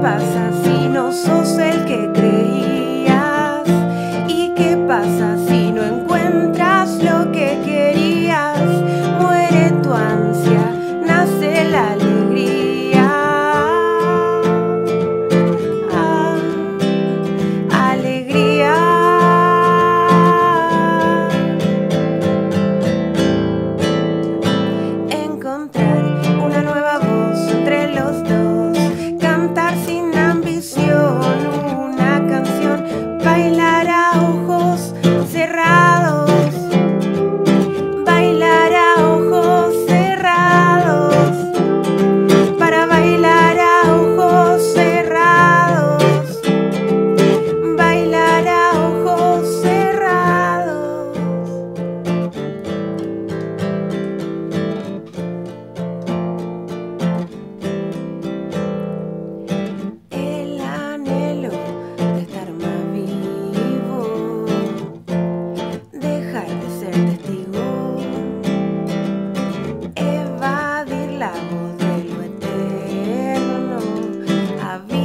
pasa si no sos el que creías? ¿Y qué pasa si no encuentras lo que querías? Muere tu ansia, nace la alegría. Alegría. Encontrar una nueva voz entre los dos, cantar sin ambición una canción, bailar a ojos cerrados, bailar a ojos cerrados, para bailar a ojos cerrados, bailar a ojos cerrados. El anhelo de estar más vivo, dejar de ser testigo, evadir la voz de lo eterno,